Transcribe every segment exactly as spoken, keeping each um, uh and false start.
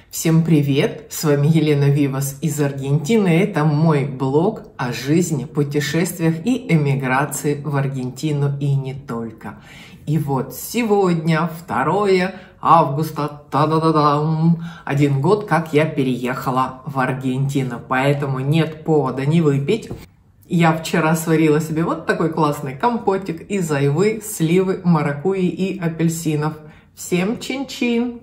Всем привет! С вами Елена Вивас из Аргентины. Это мой блог о жизни, путешествиях и эмиграции в Аргентину и не только. И вот сегодня, второе августа, та-да-да-дам, один год, как я переехала в Аргентину. Поэтому нет повода не выпить. Я вчера сварила себе вот такой классный компотик из айвы, сливы, маракуйи и апельсинов. Всем чин-чин!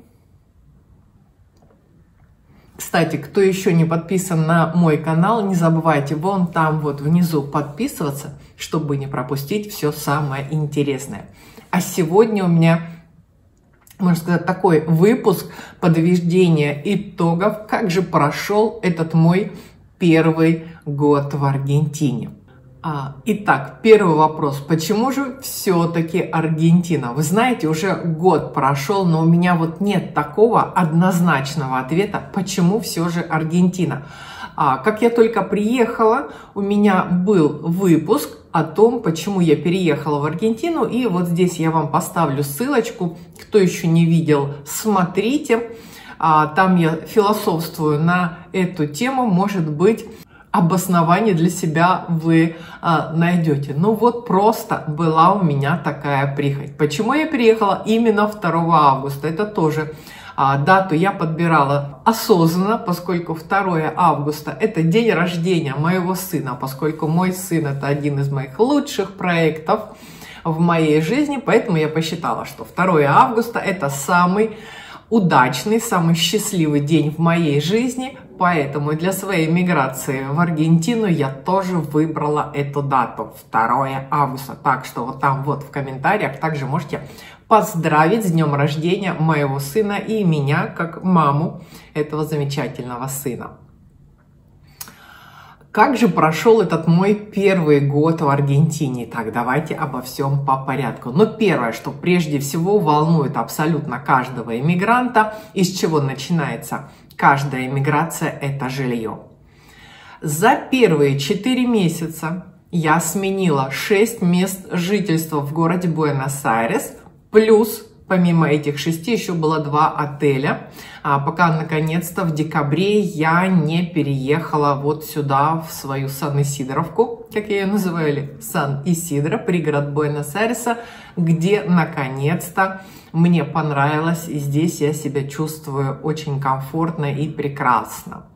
Кстати, кто еще не подписан на мой канал, не забывайте вон там вот внизу подписываться, чтобы не пропустить все самое интересное. А сегодня у меня, можно сказать, такой выпуск подведения итогов, как же прошел этот мой первый год в Аргентине. А, итак, первый вопрос. Почему же все-таки Аргентина? Вы знаете, уже год прошел, но у меня вот нет такого однозначного ответа, почему все же Аргентина. А, как я только приехала, у меня был выпуск о том, почему я переехала в Аргентину. И вот здесь я вам поставлю ссылочку. Кто еще не видел, смотрите. А, там я философствую на эту тему, может быть, обоснование для себя вы а, найдете. Ну вот просто была у меня такая прихоть. Почему я переехала именно второго августа? Это тоже а, дату я подбирала осознанно, поскольку второе августа это день рождения моего сына, поскольку мой сын это один из моих лучших проектов в моей жизни, поэтому я посчитала, что второе августа это самый удачный, самый счастливый день в моей жизни. Поэтому для своей миграции в Аргентину я тоже выбрала эту дату, второе августа. Так что вот там вот в комментариях также можете поздравить с днем рождения моего сына и меня, как маму этого замечательного сына. Как же прошел этот мой первый год в Аргентине? Так, давайте обо всем по порядку. Но первое, что прежде всего волнует абсолютно каждого иммигранта, из чего начинается каждая иммиграция, это жилье. За первые четыре месяца я сменила шесть мест жительства в городе Буэнос-Айрес, плюс помимо этих шести еще было два отеля, а пока наконец-то в декабре я не переехала вот сюда, в свою Сан-Исидоровку, как я ее называю, или Сан-Исидро, пригород Буэнос-Айреса, где наконец-то мне понравилось, и здесь я себя чувствую очень комфортно и прекрасно.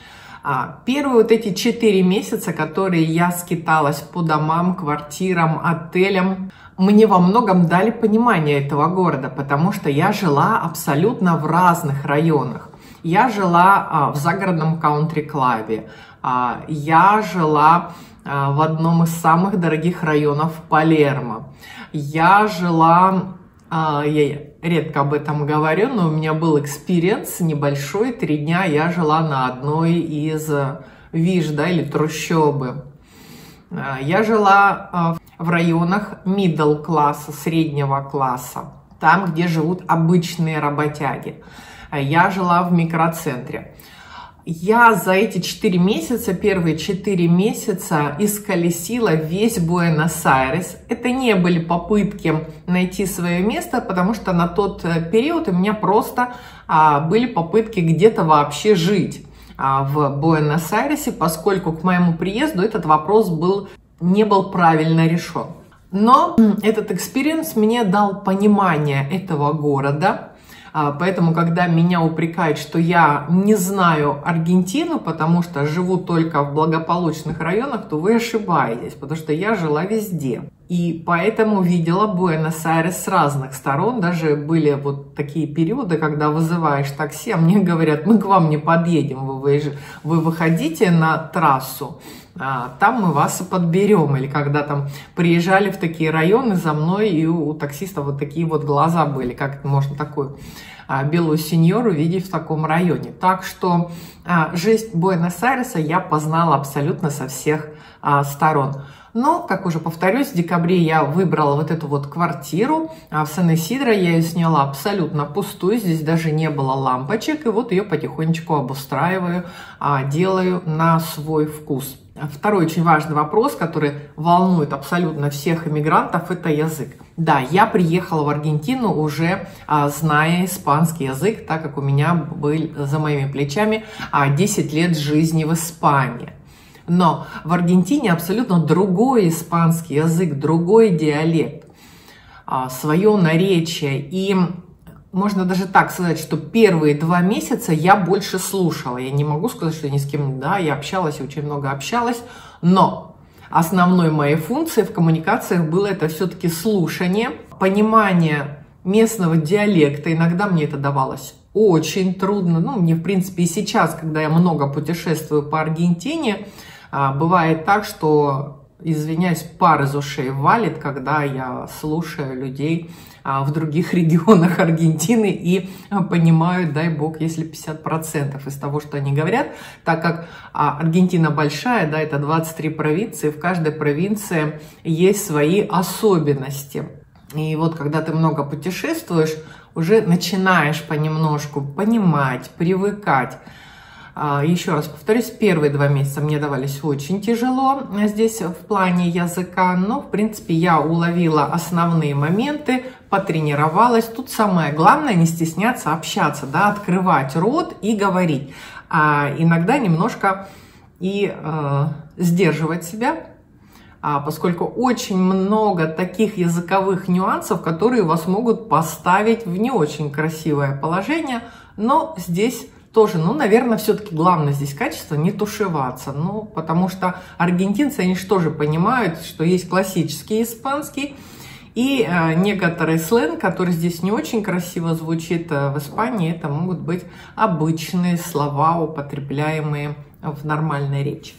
Первые вот эти четыре месяца, которые я скиталась по домам, квартирам, отелям, мне во многом дали понимание этого города, потому что я жила абсолютно в разных районах. Я жила а, в загородном каунтри-клабе, а, я жила а, в одном из самых дорогих районов Палермо, я жила, а, я редко об этом говорю, но у меня был экспириенс небольшой, три дня я жила на одной из виш, да, или трущобы. А, я жила а, в районах middle класса, среднего класса, там, где живут обычные работяги. Я жила в микроцентре. Я за эти четыре месяца, первые четыре месяца исколесила весь Буэнос-Айрес. Это не были попытки найти свое место, потому что на тот период у меня просто а, были попытки где-то вообще жить а, в Буэнос-Айресе, поскольку к моему приезду этот вопрос был не был правильно решен. Но этот экспириенс мне дал понимание этого города, поэтому, когда меня упрекают, что я не знаю Аргентину, потому что живу только в благополучных районах, то вы ошибаетесь, потому что я жила везде. И поэтому видела Буэнос-Айрес с разных сторон. Даже были вот такие периоды, когда вызываешь такси, а мне говорят, мы к вам не подъедем, вы, вы, вы выходите на трассу, а, там мы вас и подберем. Или когда там приезжали в такие районы за мной, и у, у таксиста вот такие вот глаза были, как это можно такую а, белую сеньору видеть в таком районе. Так что а, жизнь Буэнос-Айреса я познала абсолютно со всех а, сторон. Но, как уже повторюсь, в декабре я выбрала вот эту вот квартиру в Сан-Исидро, я ее сняла абсолютно пустую, здесь даже не было лампочек, и вот ее потихонечку обустраиваю, делаю на свой вкус. Второй очень важный вопрос, который волнует абсолютно всех иммигрантов, это язык. Да, я приехала в Аргентину уже а, зная испанский язык, так как у меня был за моими плечами а, десять лет жизни в Испании. Но в Аргентине абсолютно другой испанский язык, другой диалект, а, свое наречие. И можно даже так сказать, что первые два месяца я больше слушала. Я не могу сказать, что я ни с кем, да, я общалась, очень много общалась, но основной моей функцией в коммуникациях было это все-таки слушание, понимание местного диалекта. Иногда мне это давалось очень трудно. Ну, мне, в принципе, и сейчас, когда я много путешествую по Аргентине, бывает так, что, извиняюсь, пар из ушей валит, когда я слушаю людей в других регионах Аргентины и понимаю, дай бог, если пятьдесят процентов из того, что они говорят, так как Аргентина большая, да, это двадцать три провинции, в каждой провинции есть свои особенности. И вот когда ты много путешествуешь, уже начинаешь понемножку понимать, привыкать. Еще раз повторюсь, первые два месяца мне давались очень тяжело здесь в плане языка, но, в принципе, я уловила основные моменты, потренировалась. Тут самое главное не стесняться общаться, да, открывать рот и говорить. А иногда немножко и э, сдерживать себя, а, поскольку очень много таких языковых нюансов, которые вас могут поставить в не очень красивое положение, но здесь тоже, ну, наверное, все-таки главное здесь качество не тушеваться, ну, потому что аргентинцы, они же тоже понимают, что есть классический испанский и э, некоторый сленг, который здесь не очень красиво звучит э, в Испании, это могут быть обычные слова, употребляемые в нормальной речи.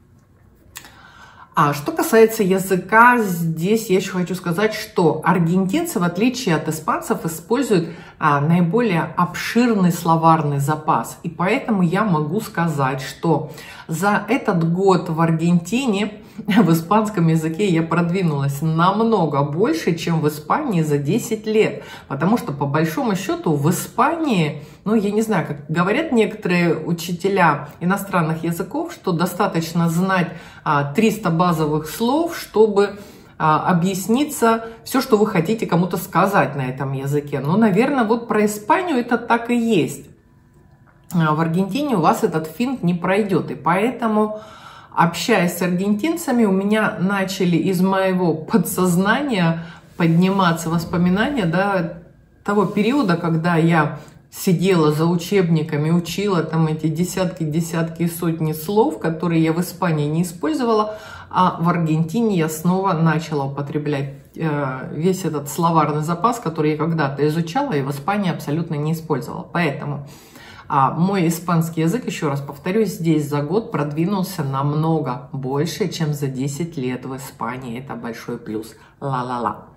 А что касается языка, здесь я еще хочу сказать, что аргентинцы, в отличие от испанцев, используют а, наиболее обширный словарный запас. И поэтому я могу сказать, что за этот год в Аргентине в испанском языке я продвинулась намного больше, чем в Испании за десять лет. Потому что, по большому счету, в Испании, ну, я не знаю, как говорят некоторые учителя иностранных языков, что достаточно знать а, триста базовых слов, чтобы а, объясниться все, что вы хотите кому-то сказать на этом языке. Но, наверное, вот про Испанию это так и есть. А в Аргентине у вас этот финт не пройдет, и поэтому, общаясь с аргентинцами, у меня начали из моего подсознания подниматься воспоминания, да, того периода, когда я сидела за учебниками, учила там эти десятки, десятки и сотни слов, которые я в Испании не использовала, а в Аргентине я снова начала употреблять э, весь этот словарный запас, который я когда-то изучала и в Испании абсолютно не использовала. Поэтому а мой испанский язык, еще раз повторюсь, здесь за год продвинулся намного больше, чем за десять лет в Испании. Это большой плюс. Ла-ла-ла.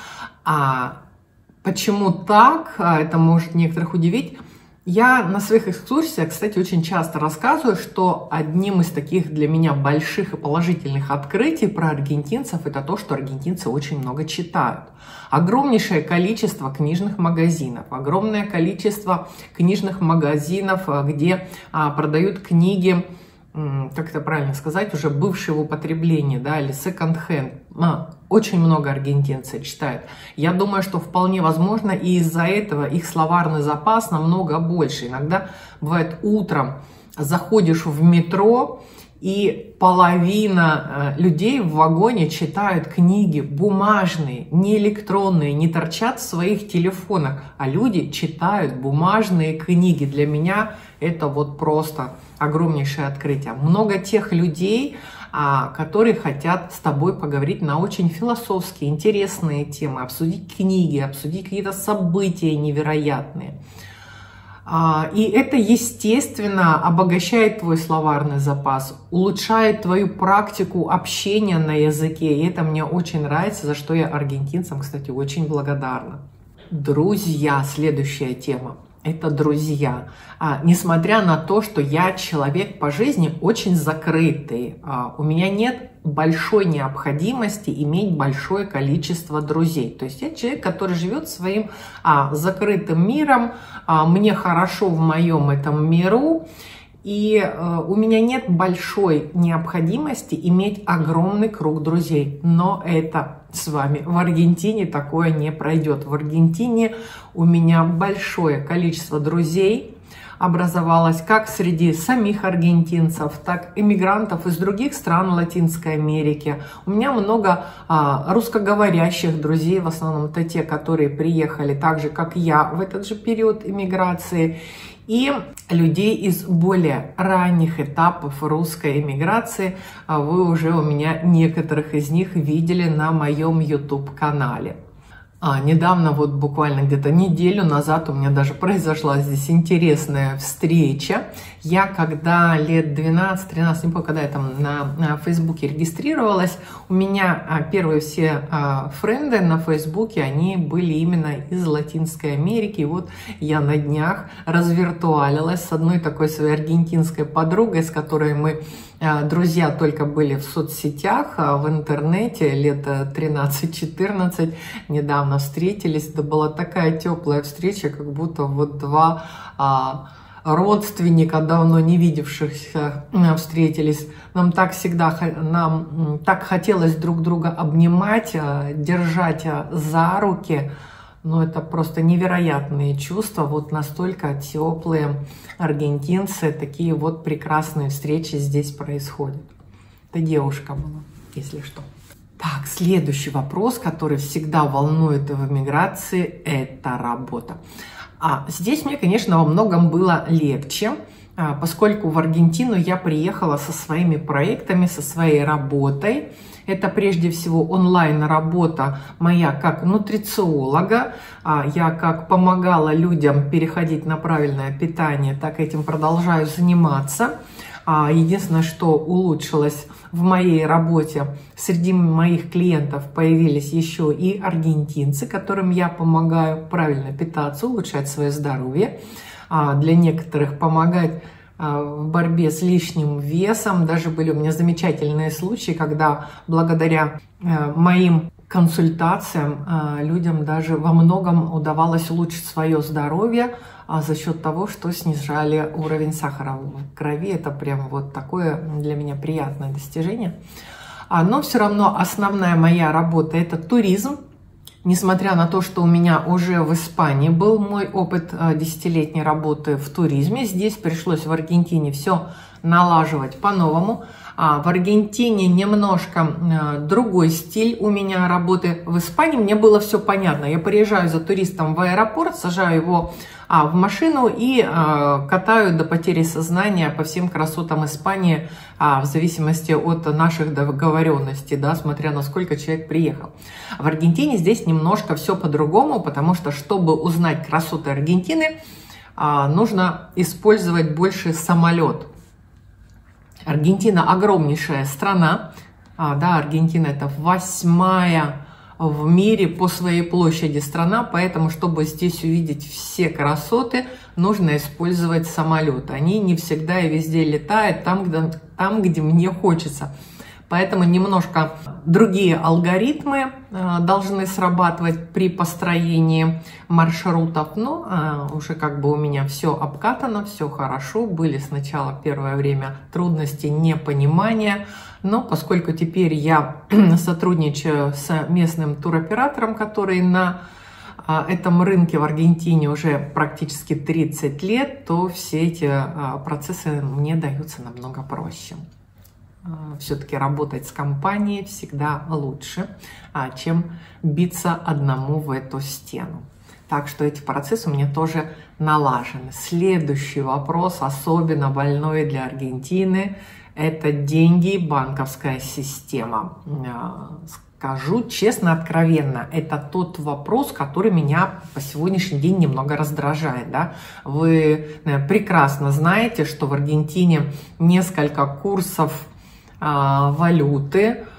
А почему так? Это может некоторых удивить. Я на своих экскурсиях, кстати, очень часто рассказываю, что одним из таких для меня больших и положительных открытий про аргентинцев это то, что аргентинцы очень много читают. Огромнейшее количество книжных магазинов, огромное количество книжных магазинов, где а, продают книги, как это правильно сказать, уже бывшие в употреблении, да, или секонд-хенд. А, очень много аргентинцев читают. Я думаю, что вполне возможно, и из-за этого их словарный запас намного больше. Иногда бывает утром заходишь в метро, и половина людей в вагоне читают книги бумажные, не электронные, не торчат в своих телефонах, а люди читают бумажные книги. Для меня это вот просто огромнейшее открытие. Много тех людей, которые хотят с тобой поговорить на очень философские, интересные темы, обсудить книги, обсудить какие-то события невероятные. И это, естественно, обогащает твой словарный запас, улучшает твою практику общения на языке. И это мне очень нравится, за что я аргентинцам, кстати, очень благодарна. Друзья, следующая тема. Это друзья. А, несмотря на то, что я человек по жизни очень закрытый, а, у меня нет большой необходимости иметь большое количество друзей. То есть я человек, который живет своим а, закрытым миром, а, мне хорошо в моем этом миру, и а, у меня нет большой необходимости иметь огромный круг друзей. Но это с вами. В Аргентине такое не пройдет. В Аргентине у меня большое количество друзей образовалось как среди самих аргентинцев, так и иммигрантов из других стран Латинской Америки. У меня много а, русскоговорящих друзей, в основном это те, которые приехали так же, как я, в этот же период иммиграции. И людей из более ранних этапов русской эмиграции. Вы уже у меня некоторых из них видели на моем YouTube-канале. А, недавно, вот буквально где-то неделю назад, у меня даже произошла здесь интересная встреча. Я когда лет двенадцать-тринадцать, не помню, когда я там на, на Фейсбуке регистрировалась, у меня а, первые все а, френды на Фейсбуке, они были именно из Латинской Америки. И вот я на днях развиртуалилась с одной такой своей аргентинской подругой, с которой мы друзья только были в соцсетях, в интернете лет тринадцать-четырнадцать, недавно встретились. Это была такая теплая встреча, как будто вот два а, родственника, давно не видевшихся, встретились. Нам так всегда, нам так хотелось друг друга обнимать, держать за руки. Но это просто невероятные чувства, вот настолько теплые аргентинцы, такие вот прекрасные встречи здесь происходят. Это девушка была, если что. Так, следующий вопрос, который всегда волнует в эмиграции, это работа. А здесь мне, конечно, во многом было легче, поскольку в Аргентину я приехала со своими проектами, со своей работой. Это прежде всего онлайн-работа моя как нутрициолога. Я как помогала людям переходить на правильное питание, так этим продолжаю заниматься. Единственное, что улучшилось в моей работе, среди моих клиентов появились еще и аргентинцы, которым я помогаю правильно питаться, улучшать свое здоровье. Для некоторых помогать в борьбе с лишним весом. Даже были у меня замечательные случаи, когда благодаря моим консультациям людям даже во многом удавалось улучшить свое здоровье за счет того, что снижали уровень сахара в крови. Это прям вот такое для меня приятное достижение. Но все равно основная моя работа – это туризм. Несмотря на то, что у меня уже в Испании был мой опыт десятилетней работы в туризме, здесь пришлось в Аргентине все налаживать по-новому. В Аргентине немножко другой стиль у меня работы. В Испании мне было все понятно. Я приезжаю за туристом в аэропорт, сажаю его в машину и катаю до потери сознания по всем красотам Испании, в зависимости от наших договоренностей, да, смотря на сколько человек приехал. В Аргентине здесь немножко все по-другому, потому что, чтобы узнать красоты Аргентины, нужно использовать больше самолет. Аргентина огромнейшая страна, да, Аргентина это восьмая в мире по своей площади страна, поэтому, чтобы здесь увидеть все красоты, нужно использовать самолет. Они не всегда и везде летают там, где, там, где мне хочется. Поэтому немножко другие алгоритмы э, должны срабатывать при построении маршрутов. Но э, уже как бы у меня все обкатано, все хорошо. Были сначала первое время трудности, непонимания. Но поскольку теперь я сотрудничаю с местным туроператором, который на э, этом рынке в Аргентине уже практически тридцать лет, то все эти э, процессы мне даются намного проще. Все-таки работать с компанией всегда лучше, чем биться одному в эту стену. Так что эти процессы у меня тоже налажены. Следующий вопрос, особенно больной для Аргентины, это деньги и банковская система. Скажу честно, откровенно, это тот вопрос, который меня по сегодняшний день немного раздражает. Да? Вы прекрасно знаете, что в Аргентине несколько курсов валюты.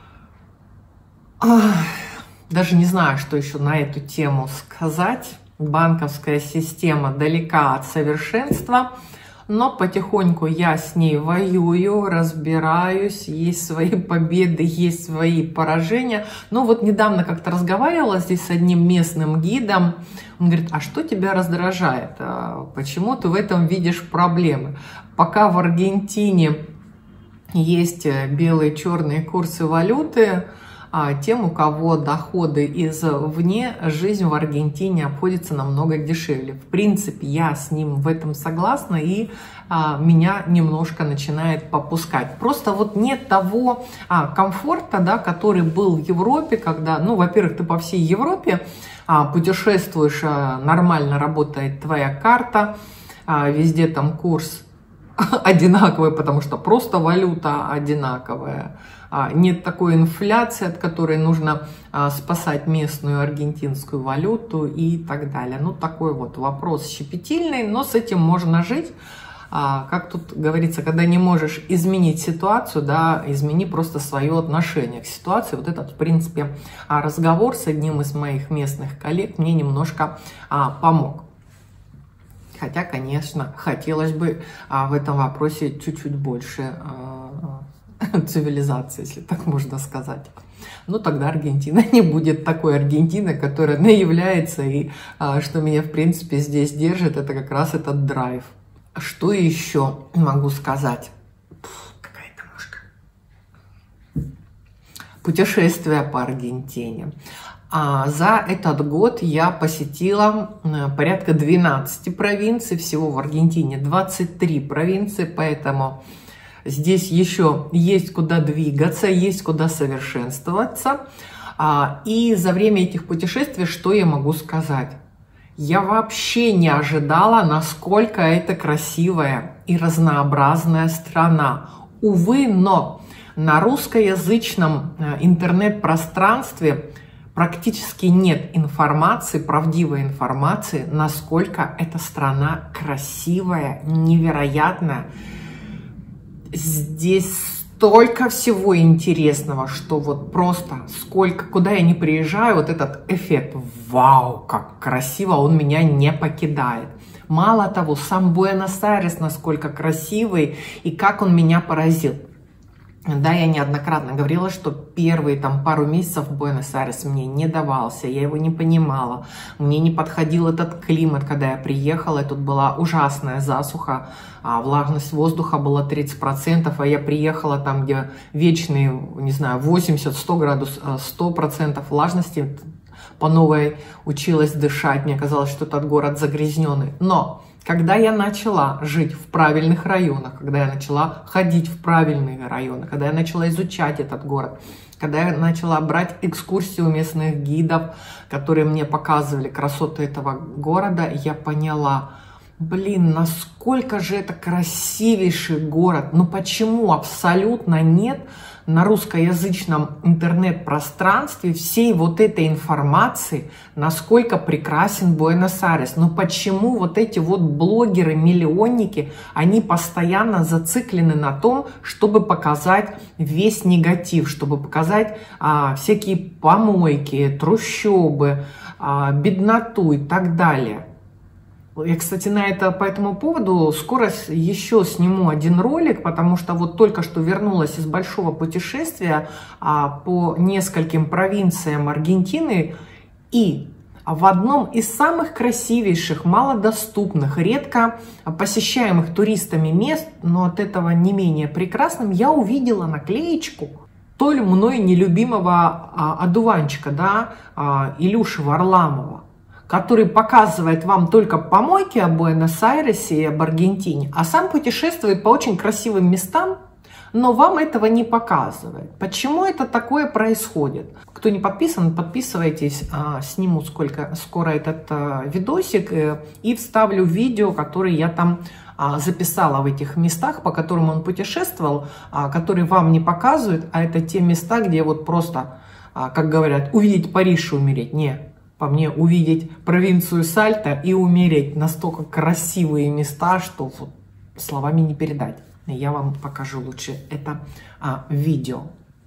Даже не знаю, что еще на эту тему сказать. Банковская система далека от совершенства, но потихоньку я с ней воюю, разбираюсь, есть свои победы, есть свои поражения. Но вот недавно как-то разговаривала здесь с одним местным гидом. Он говорит, а что тебя раздражает? Почему ты в этом видишь проблемы? Пока в Аргентине есть белые, черные курсы валюты, тем, у кого доходы извне, жизнь в Аргентине обходится намного дешевле. В принципе, я с ним в этом согласна, и а, меня немножко начинает попускать. Просто вот нет того а, комфорта, да, который был в Европе, когда, ну, во-первых, ты по всей Европе а, путешествуешь, а, нормально работает твоя карта, а, везде там курс одинаковый, потому что просто валюта одинаковая. Нет такой инфляции, от которой нужно спасать местную аргентинскую валюту и так далее. Ну, такой вот вопрос щепетильный, но с этим можно жить. Как тут говорится, когда не можешь изменить ситуацию, да, измени просто свое отношение к ситуации. Вот этот, в принципе, разговор с одним из моих местных коллег мне немножко помог. Хотя, конечно, хотелось бы а, в этом вопросе чуть-чуть больше а, цивилизации, если так можно сказать. Но тогда Аргентина не будет такой Аргентиной, которая является, и а, что меня, в принципе, здесь держит, это как раз этот драйв. Что еще могу сказать? Какая-то мушка. Путешествие по Аргентине. За этот год я посетила порядка двенадцати провинций, всего в Аргентине двадцать три провинции, поэтому здесь еще есть куда двигаться, есть куда совершенствоваться. И за время этих путешествий, что я могу сказать? Я вообще не ожидала, насколько это красивая и разнообразная страна. Увы, но на русскоязычном интернет-пространстве практически нет информации, правдивой информации, насколько эта страна красивая, невероятная. Здесь столько всего интересного, что вот просто сколько, куда я не приезжаю, вот этот эффект «Вау, как красиво!» он меня не покидает. Мало того, сам Буэнос-Айрес насколько красивый и как он меня поразил. Да, я неоднократно говорила, что первые там пару месяцев Буэнос-Айрес мне не давался, я его не понимала, мне не подходил этот климат, когда я приехала, и тут была ужасная засуха, а влажность воздуха была тридцать процентов, а я приехала там, где вечные, не знаю, восемьдесят-сто градусов, сто процентов влажности, по новой училась дышать, мне казалось, что этот город загрязненный, но... Когда я начала жить в правильных районах, когда я начала ходить в правильные районы, когда я начала изучать этот город, когда я начала брать экскурсии у местных гидов, которые мне показывали красоты этого города, я поняла, блин, насколько же это красивейший город. Ну почему абсолютно нет на русскоязычном интернет-пространстве всей вот этой информации, насколько прекрасен Буэнос-Айрес? Ну почему вот эти вот блогеры-миллионники, они постоянно зациклены на том, чтобы показать весь негатив, чтобы показать а, всякие помойки, трущобы, а, бедноту и так далее? Я, кстати, на это, по этому поводу скоро еще сниму один ролик, потому что вот только что вернулась из большого путешествия а, по нескольким провинциям Аргентины, и в одном из самых красивейших, малодоступных, редко посещаемых туристами мест, но от этого не менее прекрасным, я увидела наклеечку то ли мной нелюбимого а, одуванчика, да, а, Илюши Варламова, который показывает вам только помойки о Буэнос-Айресе и об Аргентине, а сам путешествует по очень красивым местам, но вам этого не показывает. Почему это такое происходит? Кто не подписан, подписывайтесь, сниму сколько, скоро этот видосик и вставлю видео, которые я там записала в этих местах, по которым он путешествовал, которые вам не показывают, а это те места, где вот просто, как говорят, увидеть Париж и умереть. Не. По мне, увидеть провинцию Сальта и умереть. Настолько красивые места, что вот словами не передать. Я вам покажу лучше это а, видео.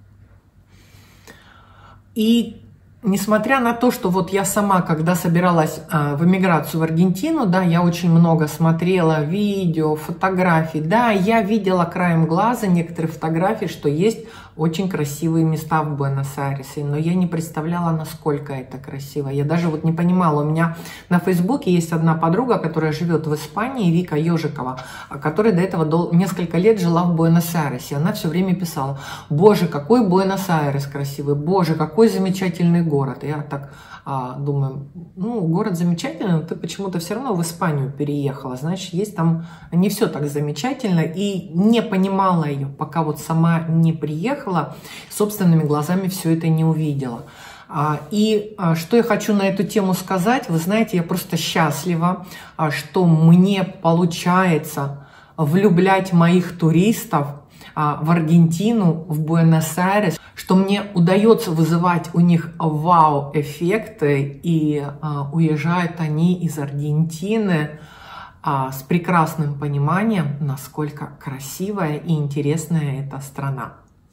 И несмотря на то, что вот я сама, когда собиралась а, в эмиграцию в Аргентину, да, я очень много смотрела видео, фотографий, да, я видела краем глаза некоторые фотографии, что есть очень красивые места в Буэнос-Айресе, но я не представляла, насколько это красиво. Я даже вот не понимала. У меня на Фейсбуке есть одна подруга, которая живет в Испании, Вика Ежикова, которая до этого дол- несколько лет жила в Буэнос-Айресе. Она все время писала: боже, какой Буэнос-Айрес красивый, боже, какой замечательный город. Я так а, думаю, ну, город замечательный, но ты почему-то все равно в Испанию переехала, значит, есть там не все так замечательно, и не понимала ее, пока вот сама не приехала, собственными глазами все это не увидела. И что я хочу на эту тему сказать, вы знаете, я просто счастлива, что мне получается влюблять моих туристов в Аргентину, в Буэнос-Айрес, что мне удается вызывать у них вау-эффекты, и а, уезжают они из Аргентины а, с прекрасным пониманием, насколько красивая и интересная эта страна.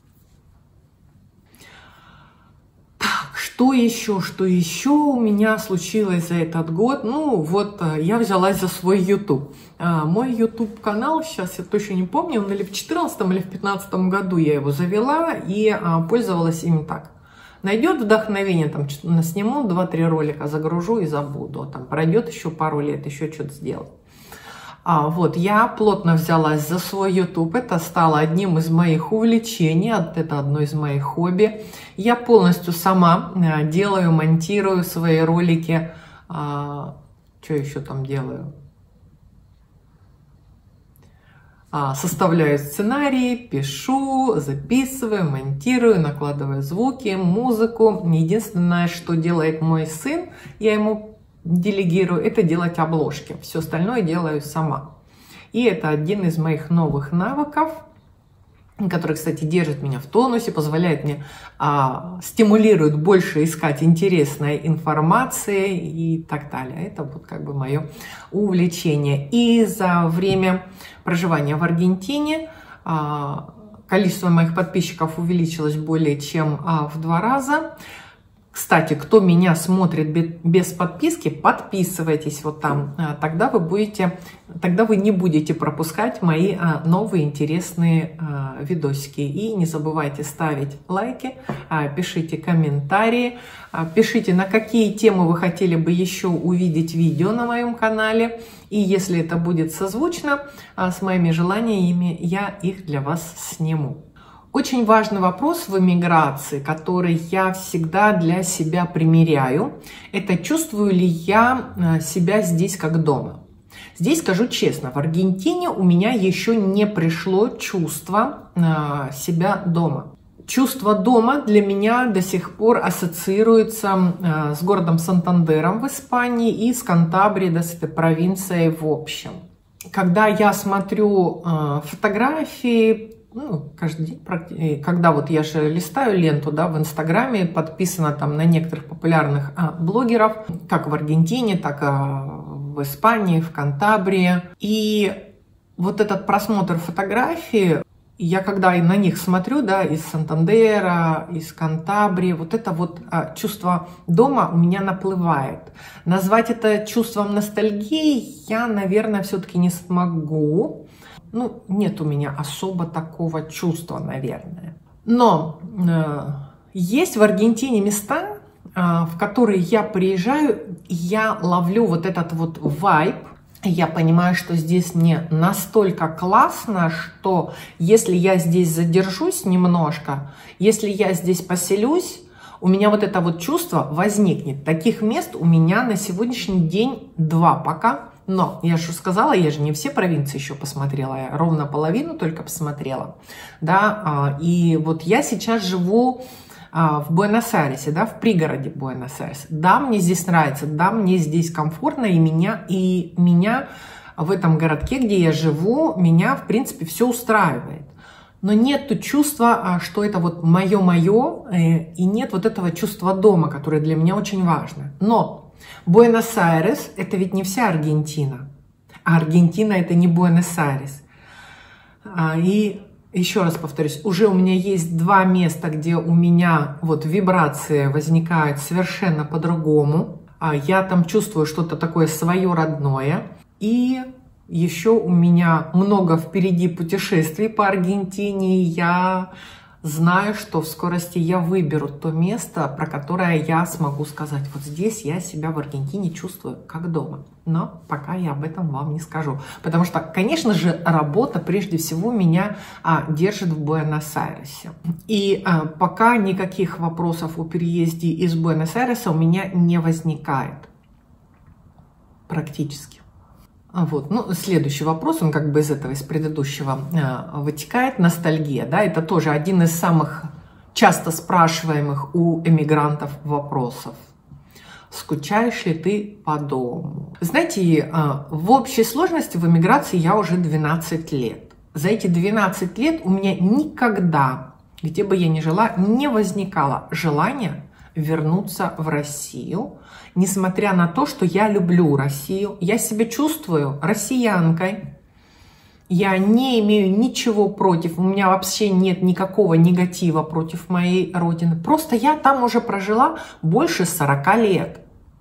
Что еще, что еще у меня случилось за этот год? Ну, вот я взялась за свой YouTube. Мой YouTube-канал, сейчас я точно не помню, он или в четырнадцатом, или в пятнадцатом году я его завела и пользовалась им так. Найдет вдохновение, там сниму два-три ролика, загружу и забуду. Там пройдет еще пару лет, еще что-то сделаю. А, вот, я плотно взялась за свой YouTube, это стало одним из моих увлечений, это одно из моих хобби. Я полностью сама делаю, монтирую свои ролики. А, что еще там делаю? А, составляю сценарии, пишу, записываю, монтирую, накладываю звуки, музыку. Единственное, что делает мой сын, я ему делегирую, это делать обложки. Все остальное делаю сама. И это один из моих новых навыков, который, кстати, держит меня в тонусе, позволяет мне, а, стимулирует больше искать интересной информации и так далее. Это вот как бы мое увлечение. И за время проживания в Аргентине а, количество моих подписчиков увеличилось более чем а, в два раза. Кстати, кто меня смотрит без подписки, подписывайтесь вот там, тогда вы будете, тогда вы не будете пропускать мои новые интересные видосики. И не забывайте ставить лайки, пишите комментарии, пишите, на какие темы вы хотели бы еще увидеть видео на моем канале. И если это будет созвучно с моими желаниями, я их для вас сниму. Очень важный вопрос в эмиграции, который я всегда для себя примеряю, это чувствую ли я себя здесь как дома. Здесь, скажу честно, в Аргентине у меня еще не пришло чувство себя дома. Чувство дома для меня до сих пор ассоциируется с городом Сантандером в Испании и с Кантабрией, с этой провинцией в общем. Когда я смотрю фотографии, ну, каждый день, когда вот я же листаю ленту, да, в Инстаграме, подписана там на некоторых популярных а, блогеров, как в Аргентине, так и в Испании, в Кантабрии. И вот этот просмотр фотографий, я когда и на них смотрю, да, из Сантандера, из Кантабрии, вот это вот а, чувство дома у меня наплывает. Назвать это чувством ностальгии я, наверное, все-таки не смогу. Ну, нет у меня особо такого чувства, наверное. Но э, есть в Аргентине места, э, в которые я приезжаю, и я ловлю вот этот вот вайб. Я понимаю, что здесь не настолько классно, что если я здесь задержусь немножко, если я здесь поселюсь, у меня вот это вот чувство возникнет. Таких мест у меня на сегодняшний день два пока. Но я же сказала, я же не все провинции еще посмотрела, я ровно половину только посмотрела, да, и вот я сейчас живу в Буэнос-Айресе, да, в пригороде Буэнос-Айреса. Да, мне здесь нравится, да, мне здесь комфортно, и меня, и меня в этом городке, где я живу, меня, в принципе, все устраивает. Но нет чувства, что это вот мое-мое, и нет вот этого чувства дома, которое для меня очень важно. Но Буэнос-Айрес – это ведь не вся Аргентина, а Аргентина – это не Буэнос-Айрес. И еще раз повторюсь, уже у меня есть два места, где у меня вот вибрации возникают совершенно по-другому. Я там чувствую что-то такое свое родное. И еще у меня много впереди путешествий по Аргентине. Я знаю, что в скорости я выберу то место, про которое я смогу сказать, вот здесь я себя в Аргентине чувствую как дома. Но пока я об этом вам не скажу. Потому что, конечно же, работа прежде всего меня а, держит в Буэнос-Айресе. И а, пока никаких вопросов о переезде из Буэнос-Айреса у меня не возникает. Практически. Вот. Ну, следующий вопрос, он как бы из этого, из предыдущего э, вытекает. Ностальгия, да, это тоже один из самых часто спрашиваемых у эмигрантов вопросов. Скучаешь ли ты по дому? Знаете, э, в общей сложности в эмиграции я уже двенадцать лет. За эти двенадцать лет у меня никогда, где бы я ни жила, не возникало желания вернуться в Россию, несмотря на то, что я люблю Россию, я себя чувствую россиянкой, я не имею ничего против, у меня вообще нет никакого негатива против моей родины, просто я там уже прожила больше сорока лет.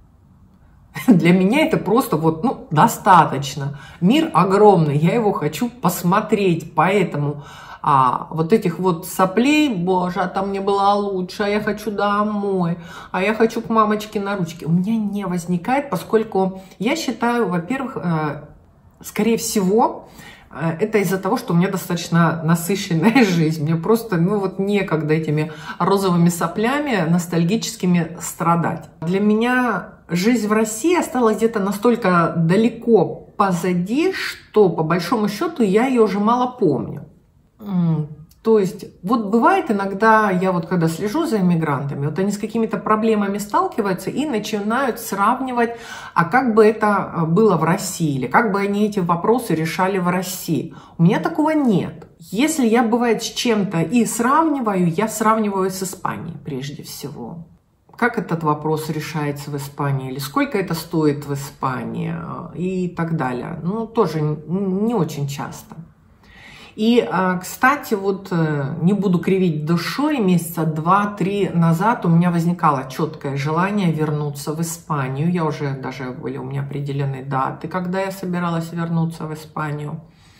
Для меня это просто вот, ну, достаточно. Мир огромный, я его хочу посмотреть, поэтому а вот этих вот соплей, боже, а там мне было лучше, а я хочу домой, а я хочу к мамочке на ручке, у меня не возникает, поскольку я считаю, во-первых, скорее всего, это из-за того, что у меня достаточно насыщенная жизнь. Мне просто, ну вот некогда этими розовыми соплями ностальгическими страдать. Для меня жизнь в России осталась где-то настолько далеко позади, что по большому счету я ее уже мало помню. То есть, вот бывает иногда, я вот когда слежу за иммигрантами, вот они с какими-то проблемами сталкиваются и начинают сравнивать, а как бы это было в России, или как бы они эти вопросы решали в России. У меня такого нет. Если я, бывает, с чем-то и сравниваю, я сравниваю с Испанией прежде всего. Как этот вопрос решается в Испании, или сколько это стоит в Испании и так далее. Ну, тоже не очень часто. И, кстати, вот не буду кривить душой, месяца два-три назад у меня возникало четкое желание вернуться в Испанию. Я уже, даже были у меня определенные даты, когда я собиралась вернуться в Испанию.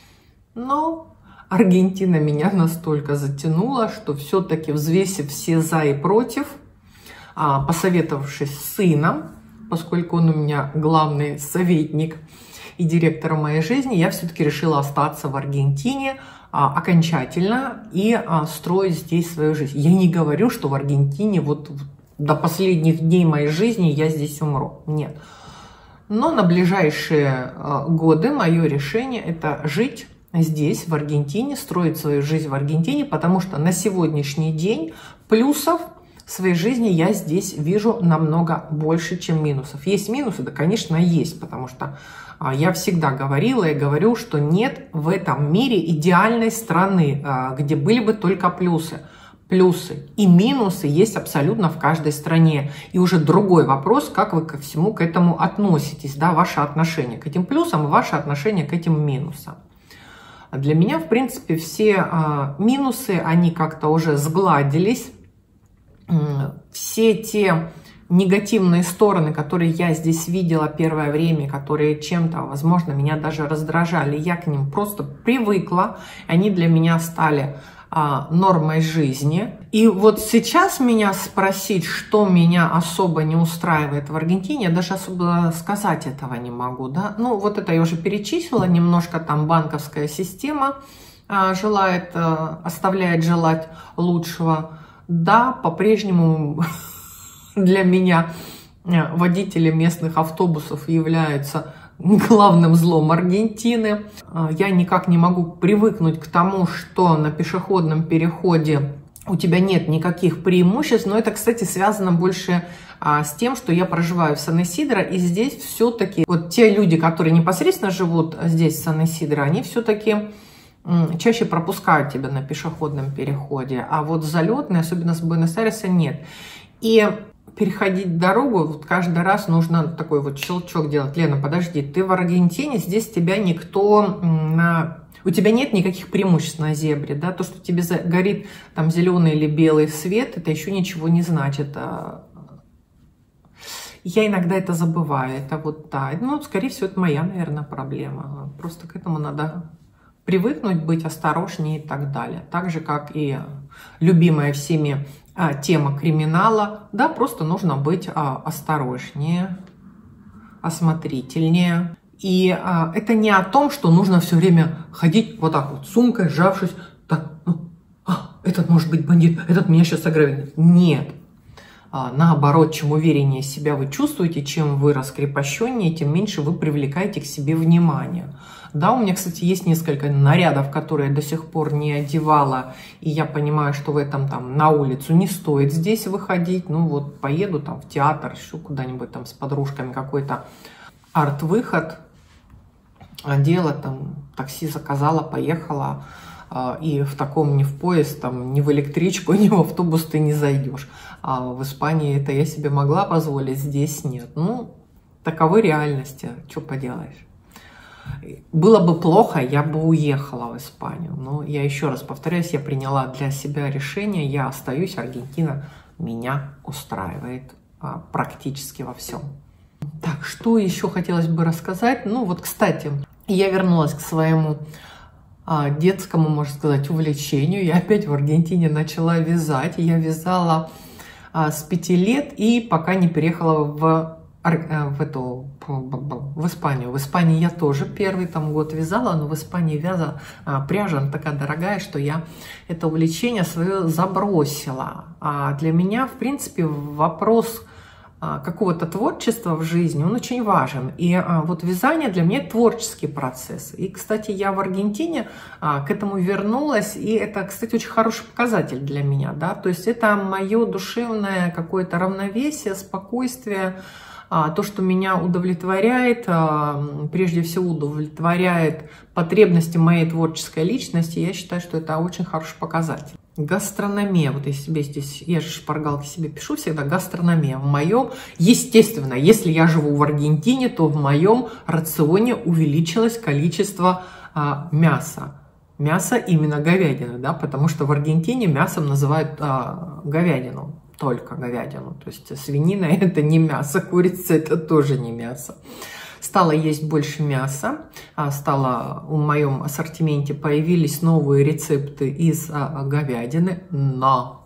Но Аргентина меня настолько затянула, что все-таки, взвесив все за и против, посоветовавшись с сыном, поскольку он у меня главный советник и директор моей жизни, я все-таки решила остаться в Аргентине а, окончательно и а, строить здесь свою жизнь. Я не говорю, что в Аргентине вот до последних дней моей жизни я здесь умру. Нет. Но на ближайшие а, годы мое решение – это жить здесь, в Аргентине, строить свою жизнь в Аргентине, потому что на сегодняшний день плюсов в своей жизни я здесь вижу намного больше, чем минусов. Есть минусы? Да, конечно, есть, потому что я всегда говорила и говорю, что нет в этом мире идеальной страны, где были бы только плюсы. Плюсы и минусы есть абсолютно в каждой стране. И уже другой вопрос, как вы ко всему к этому относитесь, да, ваше отношение к этим плюсам и ваше отношение к этим минусам. Для меня, в принципе, все минусы, они как-то уже сгладились. Все те негативные стороны, которые я здесь видела первое время, которые чем-то, возможно, меня даже раздражали, я к ним просто привыкла, они для меня стали а, нормой жизни. И вот сейчас меня спросить, что меня особо не устраивает в Аргентине, я даже особо сказать этого не могу, да. Ну, вот это я уже перечислила, немножко там банковская система а, желает, а, оставляет желать лучшего. Да, по-прежнему для меня водители местных автобусов являются главным злом Аргентины. Я никак не могу привыкнуть к тому, что на пешеходном переходе у тебя нет никаких преимуществ. Но это, кстати, связано больше с тем, что я проживаю в Сан-Исидро, и здесь все-таки вот те люди, которые непосредственно живут здесь, в Сан-Исидро, они все-таки чаще пропускают тебя на пешеходном переходе, а вот залетные, особенно с Буэнос-Айреса, нет. И переходить дорогу, вот каждый раз нужно такой вот щелчок делать. Лена, подожди, ты в Аргентине, здесь тебя никто на... У тебя нет никаких преимуществ на зебре, да, то, что тебе горит там зеленый или белый свет, это еще ничего не значит. Я иногда это забываю, это вот да, ну, скорее всего, это моя, наверное, проблема. Просто к этому надо привыкнуть, быть осторожнее и так далее. Так же, как и любимая всеми а, тема криминала. Да, просто нужно быть а, осторожнее, осмотрительнее. И а, это не о том, что нужно все время ходить вот так вот, сумкой, сжавшись, так, ну, а, этот может быть бандит, этот меня сейчас ограбит. Нет. А, наоборот, чем увереннее себя вы чувствуете, чем вы раскрепощеннее, тем меньше вы привлекаете к себе внимание. Да, у меня, кстати, есть несколько нарядов, которые я до сих пор не одевала, и я понимаю, что в этом там на улицу не стоит здесь выходить. Ну вот поеду там в театр, еще куда-нибудь там с подружками, какой-то арт-выход, одела там, такси заказала, поехала, и в таком ни в поезд, там, ни в электричку, ни в автобус ты не зайдешь. А в Испании это я себе могла позволить, здесь нет. Ну, таковы реальности, что поделаешь. Было бы плохо, я бы уехала в Испанию. Но я еще раз повторяюсь, я приняла для себя решение, я остаюсь, Аргентина меня устраивает а, практически во всем. Так, что еще хотелось бы рассказать? Ну вот, кстати, я вернулась к своему а, детскому, можно сказать, увлечению. Я опять в Аргентине начала вязать. Я вязала а, с пяти лет и пока не переехала в в эту, в Испанию. В Испании я тоже первый там год вязала, но в Испании вяза, пряжа она такая дорогая, что я это увлечение свое забросила. А для меня, в принципе, вопрос какого-то творчества в жизни, он очень важен. И вот вязание для меня творческий процесс. И, кстати, я в Аргентине к этому вернулась, и это, кстати, очень хороший показатель для меня, да, то есть это мое душевное какое-то равновесие, спокойствие, то, что меня удовлетворяет, прежде всего удовлетворяет потребности моей творческой личности, я считаю, что это очень хороший показатель. Гастрономия, вот я себе здесь, я же шпаргалки себе пишу всегда, гастрономия в моем, естественно, если я живу в Аргентине, то в моем рационе увеличилось количество а, мяса. Мясо именно говядины, да, потому что в Аргентине мясом называют а, говядину. Только говядину, то есть свинина это не мясо, курица это тоже не мясо. Стала есть больше мяса, стало в моем ассортименте появились новые рецепты из говядины, но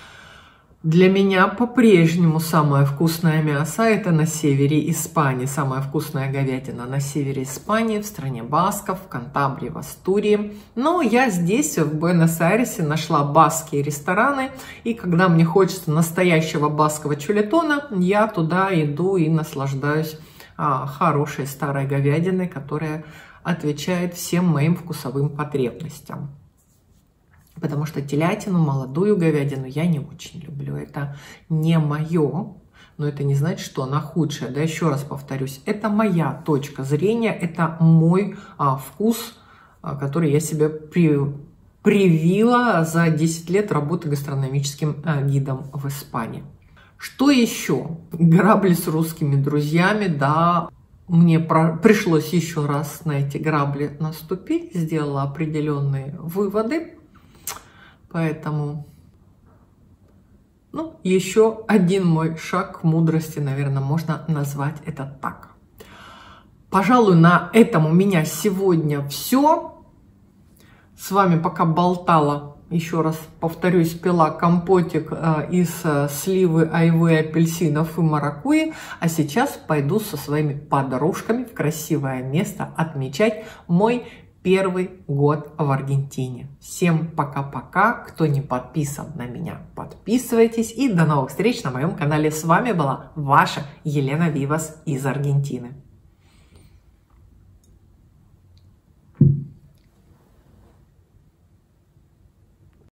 для меня по-прежнему самое вкусное мясо это на севере Испании, самая вкусная говядина на севере Испании, в стране Басков, в Кантабрии, в Астурии. Но я здесь, в Буэнос-Айресе, нашла баскские рестораны, и когда мне хочется настоящего баскского чулетона, я туда иду и наслаждаюсь а, хорошей старой говядиной, которая отвечает всем моим вкусовым потребностям. Потому что телятину, молодую говядину я не очень люблю. Это не мое, но это не значит, что она худшая. Да, еще раз повторюсь, это моя точка зрения, это мой а, вкус, а, который я себе при, привила за десять лет работы гастрономическим а, гидом в Испании. Что еще? Грабли с русскими друзьями, да. Мне про... пришлось еще раз на эти грабли наступить, сделала определенные выводы. Поэтому, ну, еще один мой шаг к мудрости, наверное, можно назвать это так. Пожалуй, на этом у меня сегодня все. С вами пока болтала, еще раз повторюсь, пила компотик из сливы, айвы, апельсинов и маракуйи. А сейчас пойду со своими подружками в красивое место отмечать мой первый год в Аргентине. Всем пока-пока. Кто не подписан на меня, подписывайтесь. И до новых встреч на моем канале. С вами была ваша Елена Вивас из Аргентины.